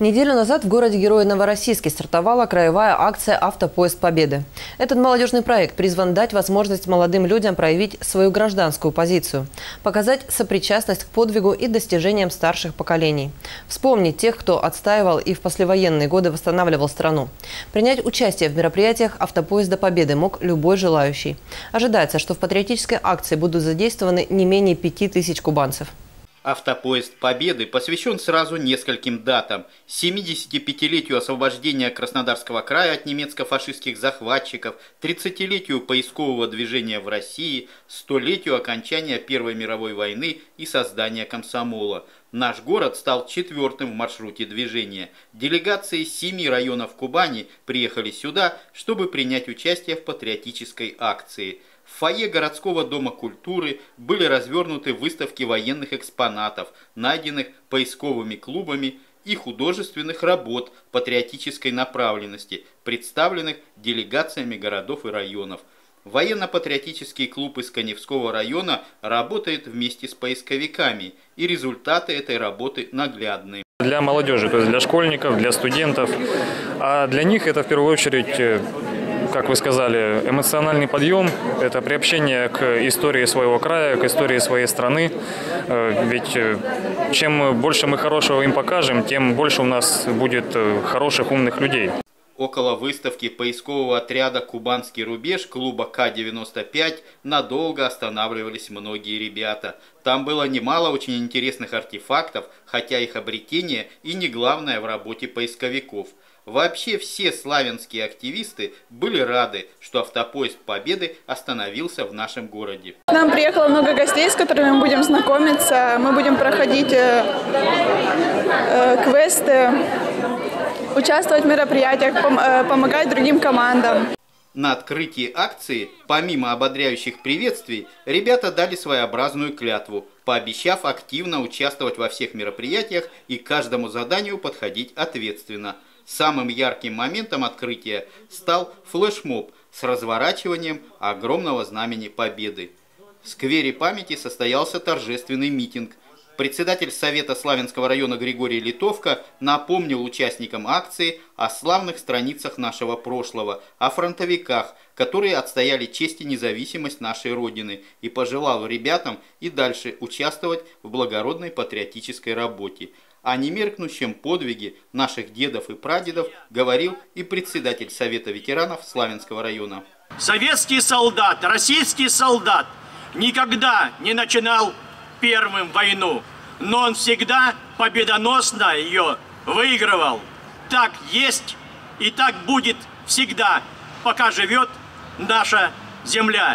Неделю назад в городе-герое Новороссийске стартовала краевая акция «Автопоезд Победы». Этот молодежный проект призван дать возможность молодым людям проявить свою гражданскую позицию, показать сопричастность к подвигу и достижениям старших поколений, вспомнить тех, кто отстаивал и в послевоенные годы восстанавливал страну. Принять участие в мероприятиях «Автопоезда Победы» мог любой желающий. Ожидается, что в патриотической акции будут задействованы не менее 5000 кубанцев. Автопоезд Победы посвящен сразу нескольким датам: 75-летию освобождения Краснодарского края от немецко-фашистских захватчиков, 30-летию поискового движения в России, 100-летию окончания Первой мировой войны и создания комсомола. Наш город стал 4-м в маршруте движения. Делегации из 7 районов Кубани приехали сюда, чтобы принять участие в патриотической акции. В фойе городского дома культуры были развернуты выставки военных экспонатов, найденных поисковыми клубами, и художественных работ патриотической направленности, представленных делегациями городов и районов. Военно-патриотический клуб из Каневского района работает вместе с поисковиками, и результаты этой работы наглядны. Для молодежи, то есть для школьников, для студентов, а для них это в первую очередь, как вы сказали, эмоциональный подъем, это приобщение к истории своего края, к истории своей страны. Ведь чем больше мы хорошего им покажем, тем больше у нас будет хороших, умных людей. Около выставки поискового отряда «Кубанский рубеж» клуба К-95 надолго останавливались многие ребята. Там было немало очень интересных артефактов, хотя их обретение и не главное в работе поисковиков. Вообще все славянские активисты были рады, что автопоезд Победы остановился в нашем городе. К нам приехало много гостей, с которыми мы будем знакомиться. Мы будем проходить квесты, участвовать в мероприятиях, помогать другим командам. На открытии акции, помимо ободряющих приветствий, ребята дали своеобразную клятву, пообещав активно участвовать во всех мероприятиях и к каждому заданию подходить ответственно. Самым ярким моментом открытия стал флешмоб с разворачиванием огромного знамени Победы. В сквере памяти состоялся торжественный митинг. Председатель Совета Славянского района Григорий Литовка напомнил участникам акции о славных страницах нашего прошлого, о фронтовиках, которые отстояли честь и независимость нашей Родины, и пожелал ребятам и дальше участвовать в благородной патриотической работе. О немеркнущем подвиге наших дедов и прадедов говорил и председатель Совета ветеранов Славянского района. Советский солдат, российский солдат никогда не начинал первым войну, но он всегда победоносно ее выигрывал. Так есть и так будет всегда, пока живет наша земля.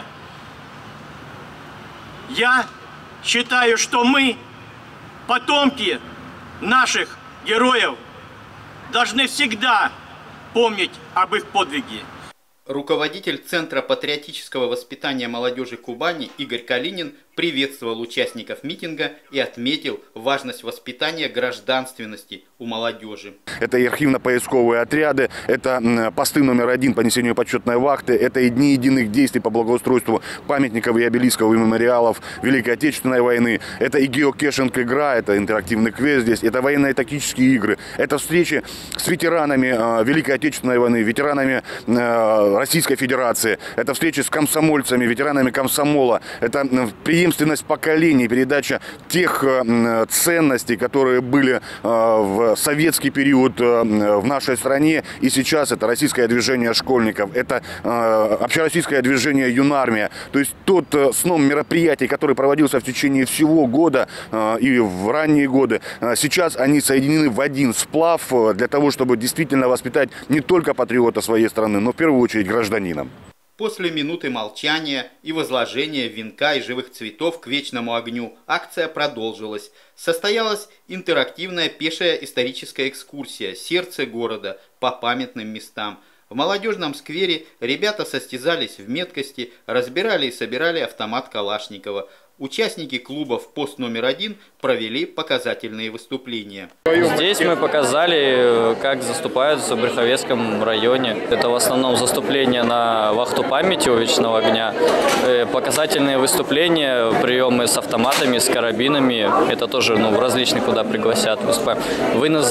Я считаю, что мы, потомки наших героев, должны всегда помнить об их подвиге. Руководитель Центра патриотического воспитания молодежи Кубани Игорь Калинин приветствовал участников митинга и отметил важность воспитания гражданственности у молодежи. Это и архивно-поисковые отряды, это посты номер 1 по несению почетной вахты, это и дни единых действий по благоустройству памятников и обелисков и мемориалов Великой Отечественной войны, это и геокешинг игра, это интерактивный квест здесь, это военные тактические игры, это встречи с ветеранами Великой Отечественной войны, ветеранами Российской Федерации, это встречи с комсомольцами, ветеранами комсомола, это преемственность поколений, передача тех ценностей, которые были в советский период в нашей стране, и сейчас это российское движение школьников, это общероссийское движение Юнармия. То есть тот сном мероприятий, который проводился в течение всего года и в ранние годы, сейчас они соединены в один сплав для того, чтобы действительно воспитать не только патриота своей страны, но в первую очередь гражданина. После минуты молчания и возложения венка и живых цветов к вечному огню акция продолжилась. Состоялась интерактивная пешая историческая экскурсия «Сердце города» по памятным местам. В молодежном сквере ребята состязались в меткости, разбирали и собирали автомат Калашникова. Участники клубов «Пост номер 1» провели показательные выступления. Здесь мы показали, как заступаются в Брюховецком районе. Это в основном заступление на вахту памяти у Вечного огня, показательные выступления, приемы с автоматами, с карабинами. Это тоже в различных, куда пригласят, выступаем. Вынос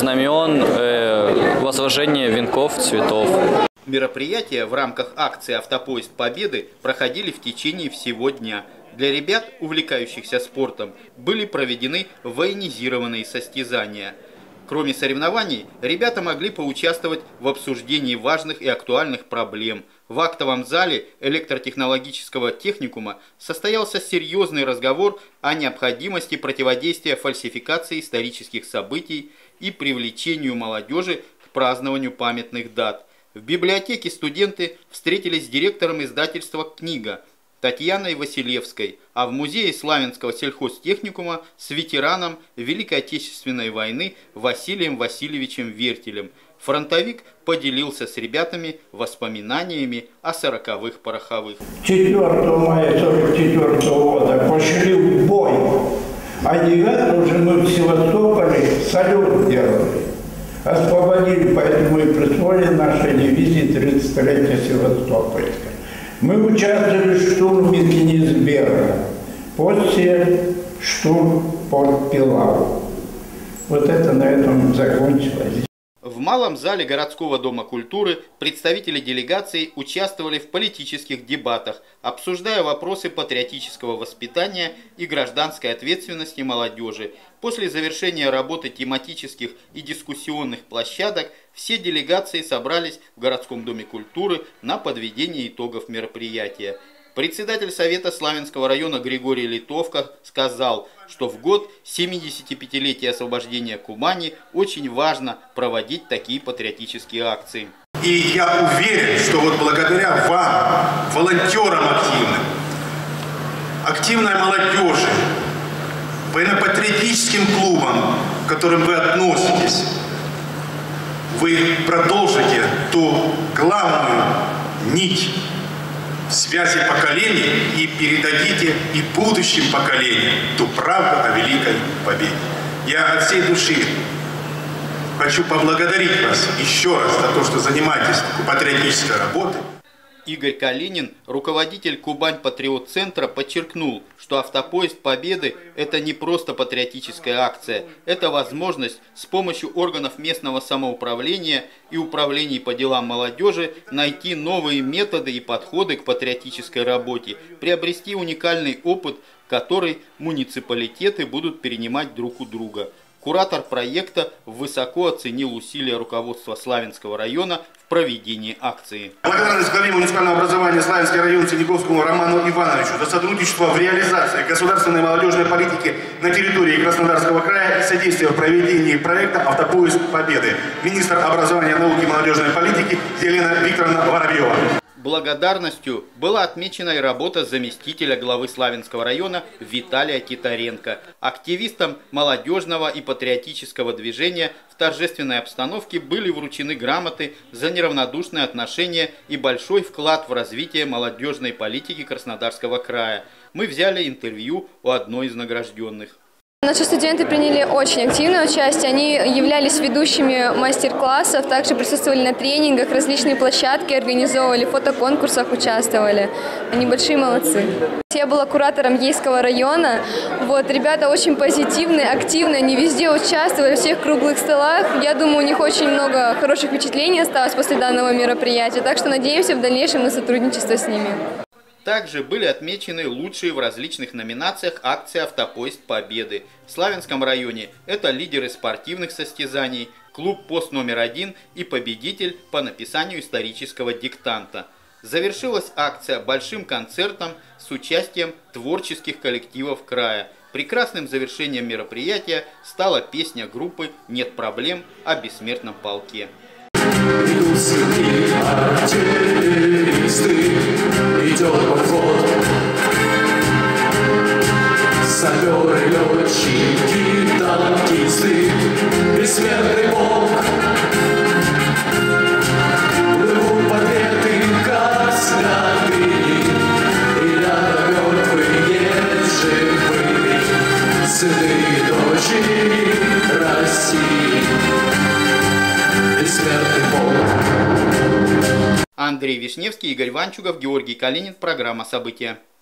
знамен, возложение венков, цветов. Мероприятия в рамках акции «Автопоезд Победы» проходили в течение всего дня. Для ребят, увлекающихся спортом, были проведены военизированные состязания. Кроме соревнований, ребята могли поучаствовать в обсуждении важных и актуальных проблем. В актовом зале электротехнологического техникума состоялся серьезный разговор о необходимости противодействия фальсификации исторических событий и привлечению молодежи к празднованию памятных дат. В библиотеке студенты встретились с директором издательства «Книга» Татьяной Василевской, а в музее Славянского сельхозтехникума с ветераном Великой Отечественной войны Василием Васильевичем Вертелем. Фронтовик поделился с ребятами воспоминаниями о 40-х пороховых. 4 мая 1944 года пошли в бой, а 9 уже мы в Севастополе салют делали. Освободили, поэтому и присвоили нашей дивизии 30-летие Севастопольска. Мы участвовали в штурме Кенигсберга, после штурм под Пилау. Вот это на этом закончилось. В малом зале городского дома культуры представители делегации участвовали в политических дебатах, обсуждая вопросы патриотического воспитания и гражданской ответственности молодежи. После завершения работы тематических и дискуссионных площадок все делегации собрались в городском доме культуры на подведение итогов мероприятия. Председатель Совета Славянского района Григорий Литовка сказал, что в год 75-летия освобождения Кубани очень важно проводить такие патриотические акции. И я уверен, что вот благодаря вам, волонтерам активной молодежи, военно-патриотическим клубам, к которым вы относитесь, вы продолжите ту главную нить связи поколений и передадите и будущим поколениям ту правду о Великой Победе. Я от всей души хочу поблагодарить вас еще раз за то, что занимаетесь такой патриотической работой. Игорь Калинин, руководитель Кубань-Патриот-центра, подчеркнул, что «Автопоезд Победы» – это не просто патриотическая акция, это возможность с помощью органов местного самоуправления и управлений по делам молодежи найти новые методы и подходы к патриотической работе, приобрести уникальный опыт, который муниципалитеты будут перенимать друг у друга. Куратор проекта высоко оценил усилия руководства Славянского района в проведении акции. Благодарность главе муниципального образования Славянский район Синеговскому Роману Ивановичу за сотрудничество в реализации государственной молодежной политики на территории Краснодарского края и содействие в проведении проекта «Автопоезд Победы». Министр образования, науки и молодежной политики Елена Викторовна Воробьева. Благодарностью была отмечена и работа заместителя главы Славянского района Виталия Титаренко. Активистам молодежного и патриотического движения в торжественной обстановке были вручены грамоты за неравнодушное отношение и большой вклад в развитие молодежной политики Краснодарского края. Мы взяли интервью у одной из награжденных. Наши студенты приняли очень активное участие, они являлись ведущими мастер-классов, также присутствовали на тренингах, различные площадки организовывали, в фотоконкурсах участвовали. Они большие молодцы. Я была куратором Ейского района, ребята очень позитивные, активные, они везде участвовали, в всех круглых столах. Я думаю, у них очень много хороших впечатлений осталось после данного мероприятия, так что надеемся в дальнейшем на сотрудничество с ними. Также были отмечены лучшие в различных номинациях акции «Автопоезд Победы». В Славянском районе это лидеры спортивных состязаний, клуб «Пост номер 1» и победитель по написанию исторического диктанта. Завершилась акция большим концертом с участием творческих коллективов края. Прекрасным завершением мероприятия стала песня группы «Нет проблем» о бессмертном полке. Идет подход, саперы, летчики, танкисты, бессмертный полк. Плывут победы, как снаряды, и рядом мертвые живые. сыны и дочери России. Бессмертный полк. Андрей Вишневский, Игорь Ванчугов, Георгий Калинин. Программа «События».